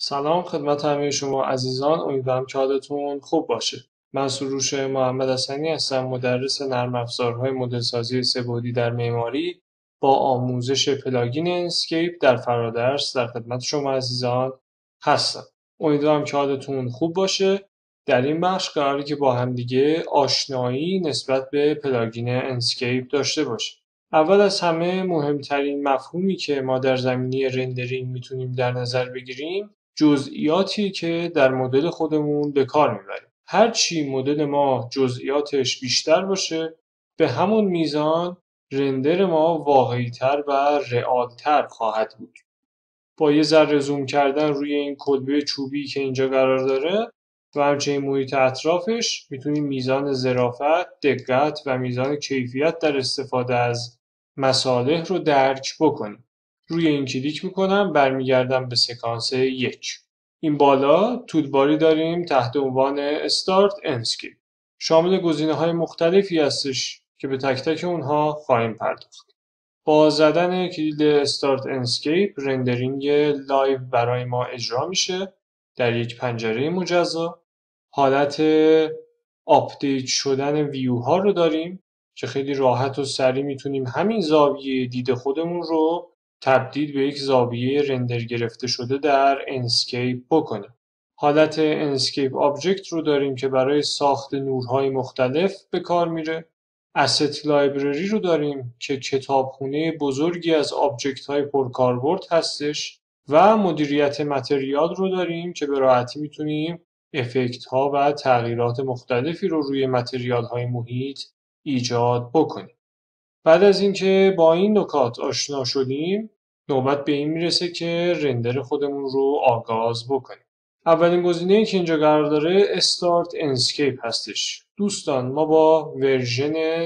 سلام خدمت همه شما عزیزان، امیدوارم که حالتون خوب باشه. من سروش محمد حسنی هستم، مدرس نرم افزارهای مدلسازی سه‌بعدی در معماری با آموزش پلاگین انسکیپ در فرادرس در خدمت شما عزیزان هستم. امیدوارم که حالتون خوب باشه. در این بخش قراره که با همدیگه آشنایی نسبت به پلاگین انسکیپ داشته باشیم. اول از همه مهمترین مفهومی که ما در زمینه رندرینگ میتونیم در نظر بگیریم جزئیاتی که در مدل خودمون به کار میبریم. هر چی مدل ما جزئیاتش بیشتر باشه به همون میزان رندر ما واقعی‌تر و رئال‌تر خواهد بود. با یه ذره زوم کردن روی این کلبه چوبی که اینجا قرار داره و همچنین محیط اطرافش میتونیم میزان ظرافت، دقت و میزان کیفیت در استفاده از مصالح رو درک بکنیم. روی این کلیک میکنم، برمیگردم به سکانس 1. این بالا تولباری داریم تحت عنوان Start Enscape. شامل گزینه‌های مختلفی هستش که به تک تک اونها خواهیم پرداخت. با زدن کلید Start Enscape رندرینگ لایو برای ما اجرا میشه در یک پنجره مجزا. حالت آپدیت شدن ویو ها رو داریم که خیلی راحت و سریع میتونیم همین زاویه دید خودمون رو تبدیل به یک زاویه رندر گرفته شده در انسکیپ بکنیم. حالت انسکیپ آبجکت رو داریم که برای ساخت نورهای مختلف به کار میره. asset لایبرری رو داریم که کتابخونه بزرگی از آبجکت های پرکاربرد هستش و مدیریت متریال رو داریم که به راحتی میتونیم افکت ها و تغییرات مختلفی رو روی متریال های محیط ایجاد بکنیم. بعد از اینکه با این نکات آشنا شدیم نوبت به این میرسه که رندر خودمون رو آغاز بکنیم. اولین گزینه‌ای که اینجا قرار داره Start Enscape هستش. دوستان ما با ورژن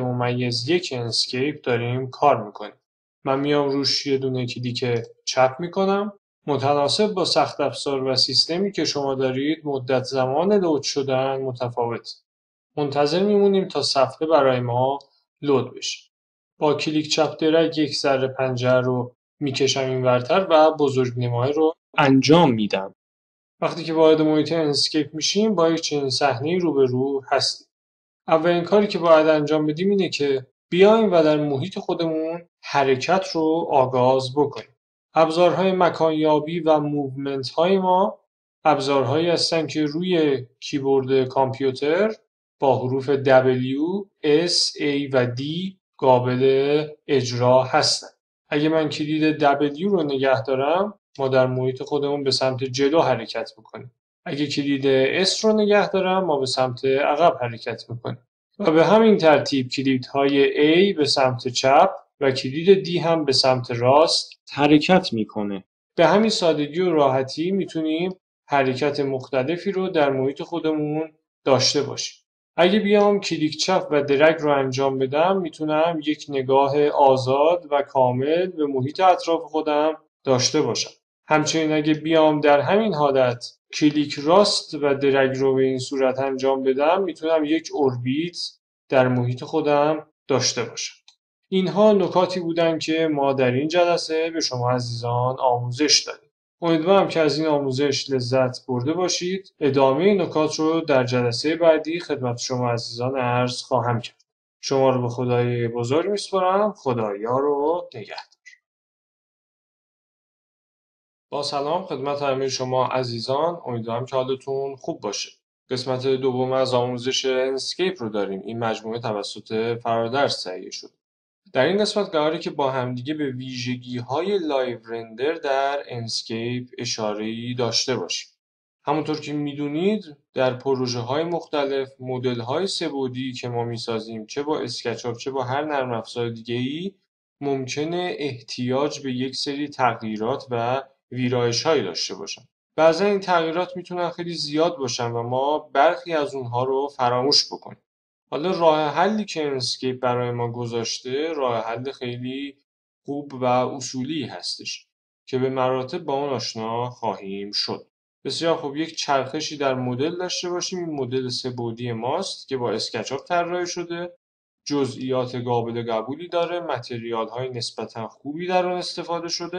3.1 انسکیپ داریم کار میکنیم. من میام روش یه دونه کلیک چپ میکنم. متناسب با سخت افزار و سیستمی که شما دارید مدت زمان لود شدن متفاوت. منتظر میمونیم تا صفحه برای ما لود بشه. با کلیک چپ درگ یک ذره پنجره رو میکشم اینورتر و بزرگنمایی رو انجام میدم. وقتی که وارد محیط انسکیپ میشیم با یک چنین صحنه‌ای روبرو هستیم. اولین کاری که باید انجام بدیم اینه که بیایم و در محیط خودمون حرکت رو آغاز بکنیم. ابزارهای مکانیابی و موومنت های ما ابزارهایی هستن که روی کیبورد کامپیوتر با حروف W, S, A و D قابل اجرا هستن. اگه من کلید W رو نگه دارم ما در محیط خودمون به سمت جلو حرکت میکنیم. اگه کلید S رو نگه دارم ما به سمت عقب حرکت میکنیم و به همین ترتیب کلیدهای A به سمت چپ و کلید D هم به سمت راست حرکت میکنه. به همین سادگی و راحتی میتونیم حرکت مختلفی رو در محیط خودمون داشته باشیم. اگه بیام کلیک چپ و درگ رو انجام بدم میتونم یک نگاه آزاد و کامل به محیط اطراف خودم داشته باشم. همچنین اگه بیام در همین حالت کلیک راست و درگ رو به این صورت انجام بدم میتونم یک اوربیت در محیط خودم داشته باشم. اینها نکاتی بودن که ما در این جلسه به شما عزیزان آموزش دادیم. امیدوارم که از این آموزش لذت برده باشید. ادامه نکات رو در جلسه بعدی خدمت شما عزیزان عرض خواهم کرد. شما رو به خدای بزرگ میسپارم. خدایا رو نگهدار. با سلام خدمت همه شما عزیزان، امیدوارم که حالتون خوب باشه. قسمت دوم از آموزش انسکیپ رو داریم. این مجموعه توسط فرادرس تهیه شد. در این قسمت قراره که با همدیگه به ویژگی‌های لایو رندر در انسکیپ اشاره‌ای داشته باشیم. همونطور که میدونید در پروژه‌های مختلف مدل‌های سه‌بعدی که ما میسازیم چه با اسکچاپ چه با هر نرم افزار دیگه‌ای ممکنه احتیاج به یک سری تغییرات و ویرایش‌هایی داشته باشن. بعضا این تغییرات میتونن خیلی زیاد باشن و ما برخی از اونها رو فراموش بکنیم. حالا راه حلی که انسکیپ برای ما گذاشته راه حل خیلی خوب و اصولی هستش که به مراتب با اون آشنا خواهیم شد. بسیار خوب، یک چرخشی در مدل داشته باشیم. این مدل سه‌بعدی ماست که با اسکچاپ طراحی شده، جزئیات قابل قبولی داره، متریال های نسبتا خوبی در آن استفاده شده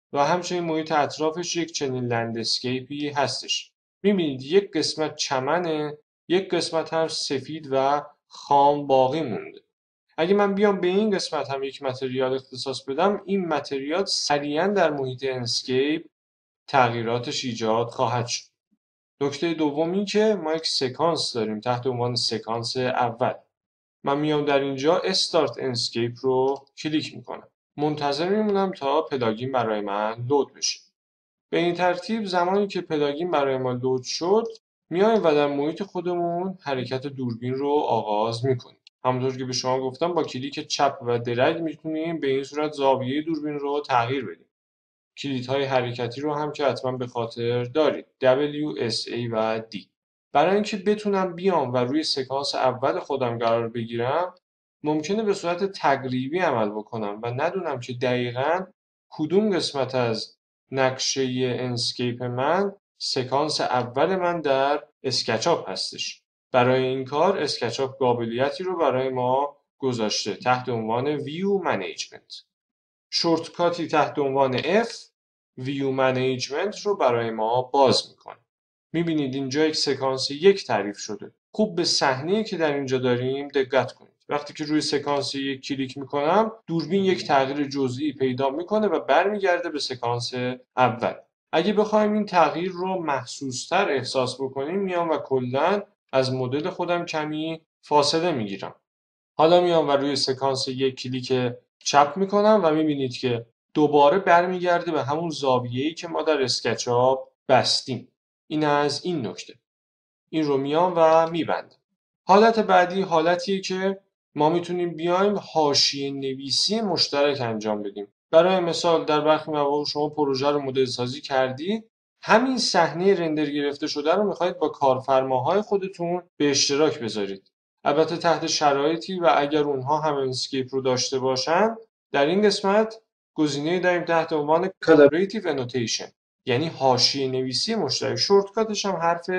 و همچنین محیط اطرافش یک چنین لندسکیپی هستش. میبینید یک قسمت چمنه، یک قسمت هم سفید و خام باقی مونده. اگه من بیام به این قسمت هم یک متریال اختصاص بدم، این متریال سریعا در محیط انسکیپ تغییراتش ایجاد خواهد شد. نکته دوم این که ما یک سکانس داریم تحت عنوان سکانس اول. من میام در اینجا استارت انسکیپ رو کلیک میکنم. منتظر میمونم تا پلاگین برای من لود بشه. به این ترتیب زمانی که پلاگین برای ما لود شد، میایم و در محیط خودمون حرکت دوربین رو آغاز میکنیم. همونطور که به شما گفتم با کلیک چپ و درگ میتونیم به این صورت زاویه دوربین رو تغییر بدیم. کلیدهای حرکتی رو هم که حتما به خاطر دارید W, S, A و D. برای اینکه بتونم بیام و روی سکانس اول خودم قرار بگیرم، ممکنه به صورت تقریبی عمل بکنم و ندونم که دقیقاً کدوم قسمت از نقشه انسکیپ من سکانس اول من در اسکچاپ هستش. برای این کار اسکچاپ قابلیتی رو برای ما گذاشته تحت عنوان ویو منیجمنت. شورتکاتی تحت عنوان F ویو منیجمنت رو برای ما باز میکنه. میبینید اینجا یک سکانس یک تعریف شده. خوب به صحنه‌ای که در اینجا داریم دقت کنید. وقتی که روی سکانس یک کلیک میکنم، دوربین یک تغییر جزئی پیدا میکنه و برمیگرده به سکانس اول. اگه بخوایم این تغییر رو محسوس‌تر احساس بکنیم، میام و کلاً از مدل خودم کمی فاصله میگیرم. حالا میام و روی سکانس یک کلیک چپ میکنم و میبینید که دوباره برمیگرده به همون زاویه‌ای که ما در اسکچاپ بستیم. این از این نکته. این رو میام و میبندم. حالت بعدی حالتیه که ما میتونیم بیایم حاشیه نویسی مشترک انجام بدیم. برای مثال در برخی مواقع شما پروژه رو مدل سازی کردید، همین صحنه رندر گرفته شده رو میخواید با کارفرماهای خودتون به اشتراک بذارید. البته تحت شرایطی و اگر اونها هم اسکیپ رو داشته باشن. در این قسمت گزینه داریم تحت عنوان Collaborative Annotation، یعنی حاشیه نویسی مشترک. شورتکاتش هم حرف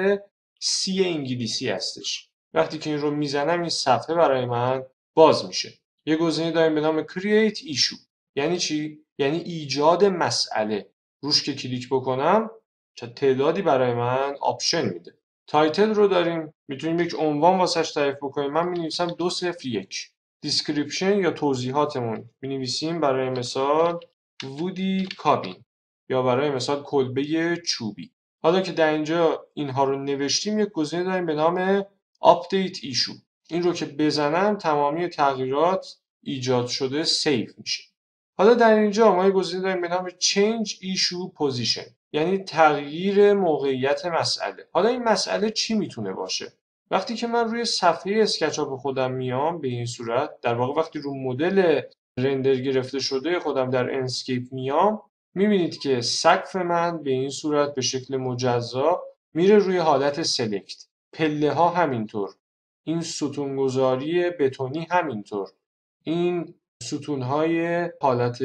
C انگلیسی هستش. وقتی که این رو میزنم این صفحه برای من باز میشه. یه گزینه داریم به نام Create Issue. یعنی چی؟ یعنی ایجاد مسئله. روش که کلیک بکنم تعدادی برای من آپشن میده. تایتل رو داریم، میتونیم یک عنوان واسش تعریف بکنیم. من مینویسم 201. دیسکریپشن یا توضیحاتمون مینویسیم برای مثال وودی کابین یا برای مثال کلبه چوبی. حالا که در اینجا اینها رو نوشتیم، یک گزینه داریم به نام Update Issue. این رو که بزنم تمامی تغییرات ایجاد شده سیو میشه. حالا در اینجا ما یک گزینه داریم به نام Change Issue Position، یعنی تغییر موقعیت مسئله. حالا این مسئله چی میتونه باشه؟ وقتی که من روی صفحه اسکچاپ خودم میام به این صورت، در واقع وقتی رو مدل رندر گرفته شده خودم در انسکیپ میام، میبینید که سقف من به این صورت به شکل مجزا میره روی حالت سلکت. پله ها همینطور. این ستونگذاری بتونی همینطور. این ستونهای حالت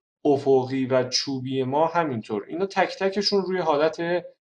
افقی و چوبی ما همینطور. اینا تک تکشون روی حالت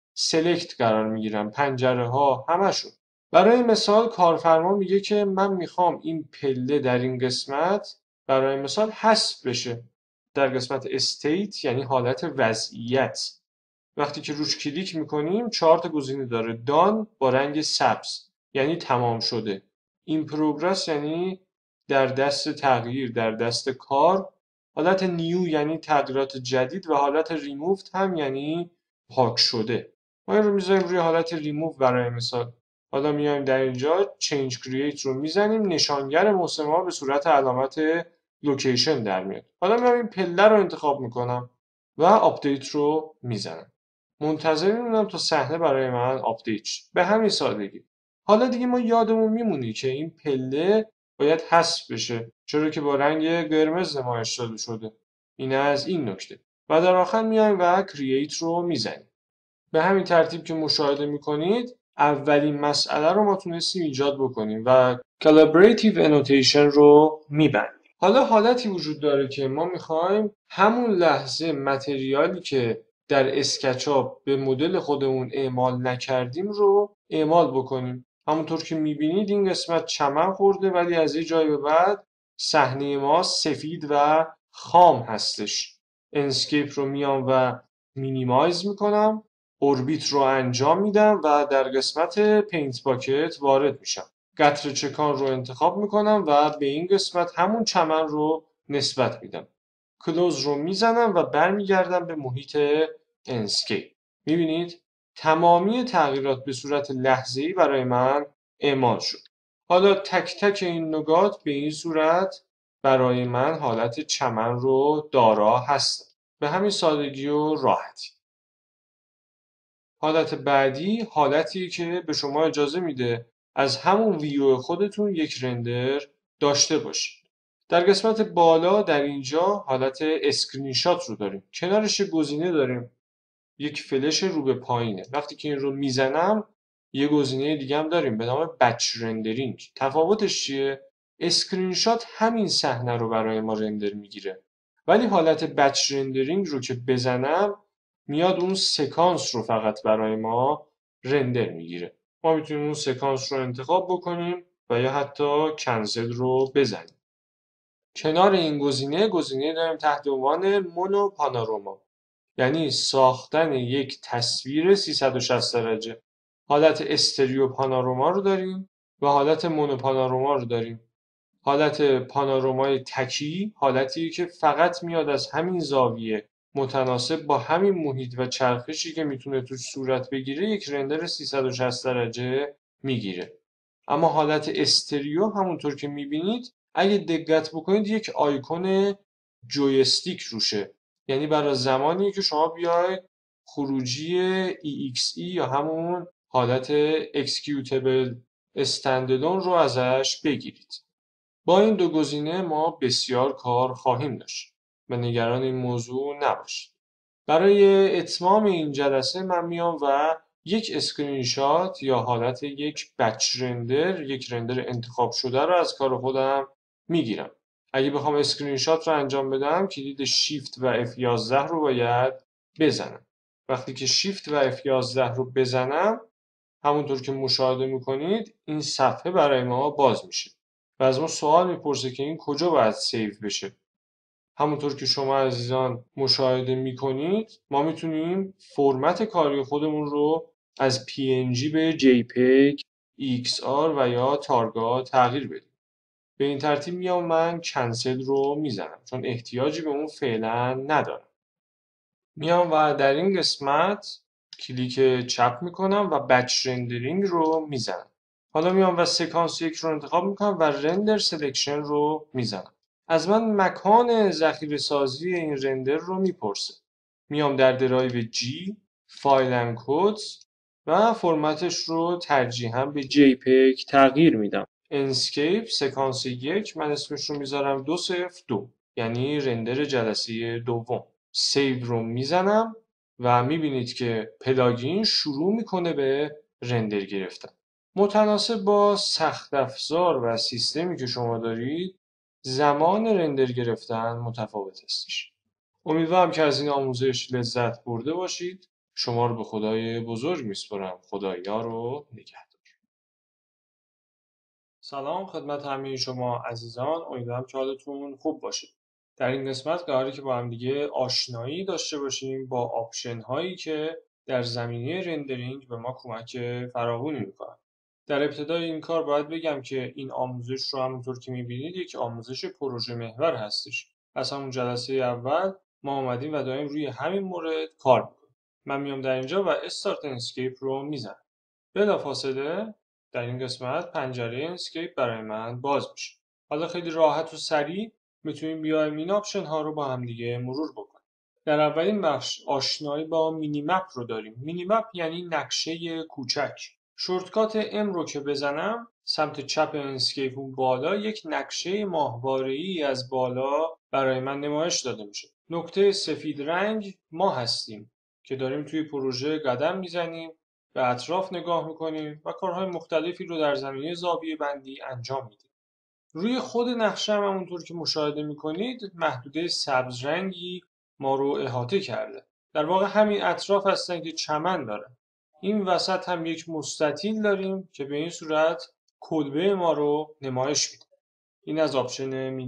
سلکت قرار میگیرن. پنجره ها همشون. برای مثال کارفرما میگه که من میخوام این پله در این قسمت برای مثال حذف بشه. در قسمت استیت یعنی حالت وضعیت. وقتی که روش کلیک میکنیم 4 تا گزینه داره. دان با رنگ سبز یعنی تمام شده. این پروگرس یعنی در دست تغییر، در دست کار. حالت نیو یعنی تغییرات جدید و حالت ریموفت هم یعنی پاک شده. ما این رو میذاریم روی حالت ریموو برای مثال. حالا میایم در اینجا چینج کرییت رو میزنیم، نشانگر موسم به صورت علامت لوکیشن در میاد. حالا میام این پله رو انتخاب میکنم و آپدیت رو میزنم. منتظر میمونم تا صحنه برای من آپدیت شه. به همین سادگی. حالا دیگه ما یادمون میمونی که این پله باید حذف بشه، چرا که با رنگ قرمز نمایش داده شده. این از این نکته. و در آخر میایم و کرییت رو میزنیم. به همین ترتیب که مشاهده میکنید اولین مسئله رو ما تونستیم ایجاد بکنیم و Collaborative Annotation رو میبندیم. حالا حالتی وجود داره که ما میخوایم همون لحظه متریالی که در اسکچاپ به مدل خودمون اعمال نکردیم رو اعمال بکنیم. همونطور که میبینید این قسمت چمن خورده ولی از یه جای به بعد صحنه ما سفید و خام هستش. انسکیپ رو میام و مینیمایز میکنم، اوربیت رو انجام میدم و در قسمت پینت باکت وارد میشم. قطره چکان رو انتخاب میکنم و به این قسمت همون چمن رو نسبت میدم. کلوز رو میزنم و برمیگردم به محیط انسکیپ. میبینید تمامی تغییرات به صورت لحظه‌ای برای من اعمال شد. حالا تک تک این نقاط به این صورت برای من حالت چمن رو دارا هستن. به همین سادگی و راحتی. حالت بعدی حالتی که به شما اجازه میده از همون ویو خودتون یک رندر داشته باشید. در قسمت بالا در اینجا حالت اسکرین شات رو داریم. کنارش گزینه داریم. یک فلش رو به پایینه. وقتی که این رو میزنم یه گزینه دیگه هم داریم به نام بچ رندرینگ. تفاوتش چیه؟ اسکرین شات همین صحنه رو برای ما رندر میگیره. ولی حالت بچ رندرینگ رو که بزنم میاد اون سکانس رو فقط برای ما رندر میگیره. ما میتونیم اون سکانس رو انتخاب بکنیم و یا حتی کنسل رو بزنیم. کنار این گزینه داریم تحت عنوان مونو پانوراما، یعنی ساختن یک تصویر 360 درجه. حالت استریو پانوراما رو داریم و حالت مونو پانوراما رو داریم. حالت پانورامای تکی حالتیه که فقط میاد از همین زاویه متناسب با همین محیط و چرخشی که میتونه توش صورت بگیره یک رندر 360 درجه میگیره. اما حالت استریو همونطور که میبینید اگه دقت بکنید یک آیکون جویستیک روشه، یعنی برای زمانی که شما بیاید خروجی EXE یا همون حالت اکسکیوتبل استندالون رو ازش بگیرید. با این دو گزینه ما بسیار کار خواهیم داشت و نگران این موضوع نباشید. برای اتمام این جلسه من میام و یک اسکرین شات یا حالت یک بچ رندر، یک رندر انتخاب شده رو از کار خودم میگیرم. اگه بخوام اسکرین شات رو انجام بدم کلید شیفت و F11 رو باید بزنم. وقتی که شیفت و F11 رو بزنم همونطور که مشاهده میکنید این صفحه برای ما باز میشه و از ما سوال میپرسه که این کجا باید سیو بشه. همونطور که شما عزیزان مشاهده میکنید ما میتونیم فرمت کاری خودمون رو از PNG به JPEG، XR و یا تارگا تغییر بدیم. به این ترتیب میام من کنسل رو میزنم چون احتیاجی به اون فعلا ندارم. میام و در این قسمت کلیک چپ میکنم و بچ رندرینگ رو میزنم. حالا میام و سکانس یک رو انتخاب میکنم و رندر سلکشن رو میزنم. از من مکان ذخیره سازی این رندر رو میپرسه. میام در درایو G، فایل اند کدز و فرمتش رو ترجیحاً به JPEG تغییر میدم. انسکیپ سکانس یک من اسمش رو میذارم 202، یعنی رندر جلسه دوم. سیو رو میزنم و میبینید که پلاگین شروع میکنه به رندر گرفتن. متناسب با سخت افزار و سیستمی که شما دارید زمان رندر گرفتن متفاوت هستش. امیدوارم که از این آموزش لذت برده باشید. شما رو به خدای بزرگ میسپارم. خدا یار و نگهدار. سلام خدمت همه شما عزیزان، امیدوارم که حالتون خوب باشه. در این قسمت قراره که با هم دیگه آشنایی داشته باشیم با آپشن هایی که در زمینه رندرینگ به ما کمک فراوانی میکنن. در ابتدای این کار باید بگم که این آموزش رو همونطور که میبینید یک آموزش پروژه محور هستش. از همون جلسه اول ما اومدیم و داریم روی همین مورد کار میکنیم. من میام در اینجا و استارت اسکیپ رو میزنم. بلافاصله در این قسمت پنجره اسکیپ برای من باز میشه. حالا خیلی راحت و سریع میتونیم بیایم این آپشن ها رو با هم دیگه مرور بکنیم. در اولین بخش آشنایی با مینی مپ رو داریم. مینی مپ یعنی نقشه کوچک. شورتکات M رو که بزنم سمت چپ اسکیپ اون بالا یک نقشه ماهواره‌ای از بالا برای من نمایش داده میشه. نقطه سفید رنگ ما هستیم که داریم توی پروژه قدم میزنیم، به اطراف نگاه میکنیم و کارهای مختلفی رو در زمینه زاویه بندی انجام میدیم. روی خود نقشه هم همونطور که مشاهده میکنید محدوده سبز رنگی ما رو احاطه کرده. در واقع همین اطراف هستن که چمن داره. این وسط هم یک مستطیل داریم که به این صورت کلبه ما رو نمایش میده. این از آپشن مینیمم.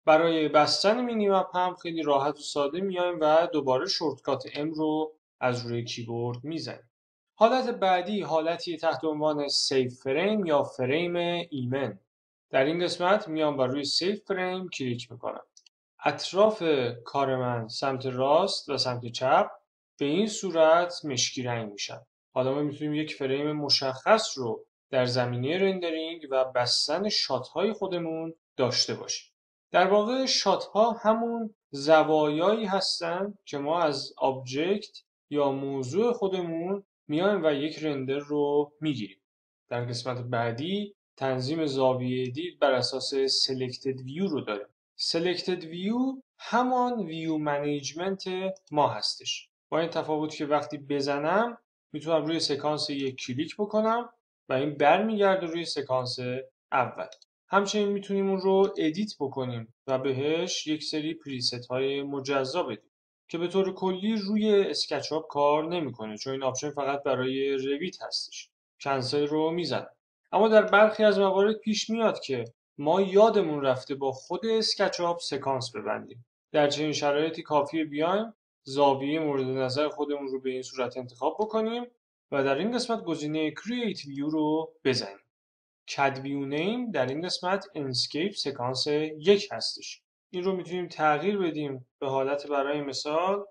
برای بستن مینی مپ هم خیلی راحت و ساده میایم و دوباره شورتکات M رو از روی کیبورد میزنیم. حالت بعدی حالتی تحت عنوان سیف فریم یا فریم ایمن. در این قسمت میام و روی سیف فریم کلیک میکنم. اطراف کار من سمت راست و سمت چپ به این صورت مشکی رنگ میشن. حالا ما میتونیم یک فریم مشخص رو در زمینه رندرینگ و بستن شات های خودمون داشته باشیم. در واقع شات ها همون زوایایی هستن که ما از آبجکت یا موضوع خودمون میایم و یک رندر رو میگیریم. در قسمت بعدی تنظیم زاویه دید بر اساس Selected View رو داریم. Selected View همان ویو منیجمنت ما هستش. با این تفاوت که وقتی بزنم میتونم روی سکانس یک کلیک بکنم و این برمیگرده روی سکانس اول. همچنین میتونیم اون رو ادیت بکنیم و بهش یک سری پریست های مجزا بدیم که به طور کلی روی اسکچاپ کار نمیکنه، چون این آپشن فقط برای رویت هستش. کنسل رو میزنم. اما در برخی از موارد پیش میاد که ما یادمون رفته با خود اسکچاپ سکانس ببندیم. در چنین شرایطی کافیه بیایم زاویه مورد نظر خودمون رو به این صورت انتخاب بکنیم و در این قسمت گزینه Create View رو بزنیم. CAD View Name در این قسمت Enscape سکانس 1 هستش. این رو میتونیم تغییر بدیم به حالت برای مثال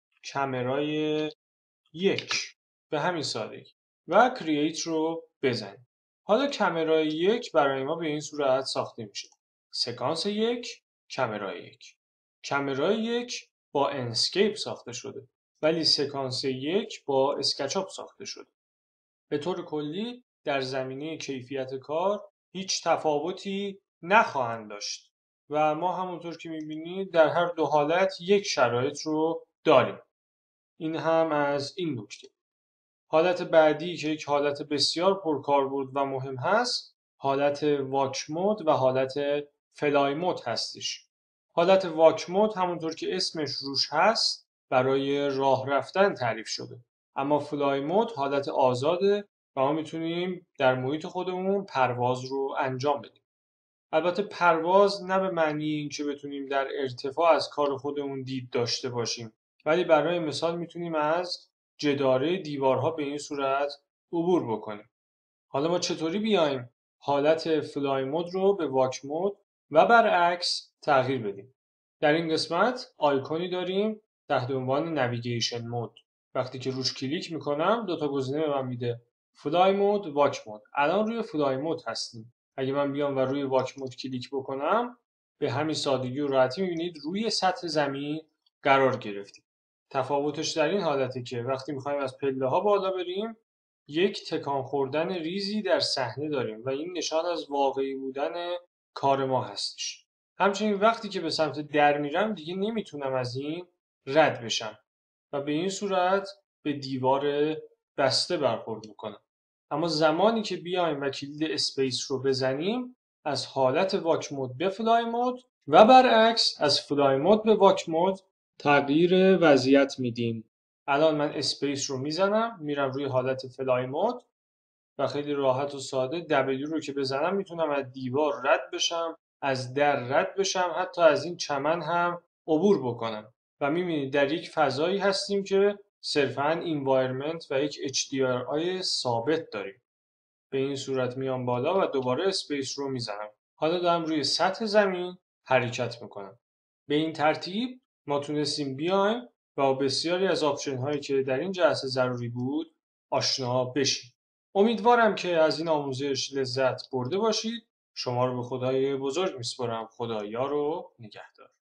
کامرای 1 به همین سادگی و Create رو بزنیم. حالا کامرای 1 برای ما به این صورت ساخته میشه. سکانس 1 کامرای 1. کامرای 1 با انسکیپ ساخته شده ولی سکانس 1 با اسکچاپ ساخته شده. به طور کلی در زمینه کیفیت کار هیچ تفاوتی نخواهند داشت و ما همونطور که میبینید در هر دو حالت یک شرایط رو داریم. این هم از این نکته. حالت بعدی که یک حالت بسیار پرکاربرد و مهم هست حالت واک مود و حالت فلای مود هستش. حالت واک مود همونطور که اسمش روش هست برای راه رفتن تعریف شده، اما فلای مود حالت آزاده و ما میتونیم در محیط خودمون پرواز رو انجام بدیم. البته پرواز نه به معنی این که بتونیم در ارتفاع از کار خودمون دید داشته باشیم، ولی برای مثال میتونیم از جداره دیوارها به این صورت عبور بکنیم. حالا ما چطوری بیایم حالت فلای مود رو به واک مود و برعکس تغییر بدیم؟ در این قسمت آیکونی داریم تحت عنوان نویگیشن مود. وقتی که روش کلیک میکنم دو تا گزینه به من میده، فلای مود، واک مود. الان روی فلای مود هستیم. اگه من بیام و روی واک مود کلیک بکنم به همین سادگی و راحتی میبینید روی سطح زمین قرار گرفتیم. تفاوتش در این حالته که وقتی میخوایم از پله ها بالا بریم یک تکان خوردن ریزی در صحنه داریم و این نشان از واقعی بودن کار ما هستش. همچنین وقتی که به سمت در میرم دیگه نمیتونم از این رد بشم و به این صورت به دیوار بسته برخورد میکنم. اما زمانی که بیایم و کلید اسپیس رو بزنیم از حالت واک مود به فلای مود و برعکس از فلای مود به واک مود تغییر وضعیت میدیم. الان من اسپیس رو میزنم میرم روی حالت فلای مود و خیلی راحت و ساده W رو که بزنم میتونم از دیوار رد بشم، از در رد بشم، حتی از این چمن هم عبور بکنم و میبینید در یک فضایی هستیم که صرفاً environment و یک HDRI ثابت داریم. به این صورت میام بالا و دوباره اسپیس رو میزنم. حالا دارم روی سطح زمین حرکت میکنم. به این ترتیب ما تونستیم بیایم و با بسیاری از آپشن هایی که در این جلسه ضروری بود آشنا بشیم. امیدوارم که از این آموزش لذت برده باشید. شما رو به خدای بزرگ میسپارم. خدا یار و نگهدار.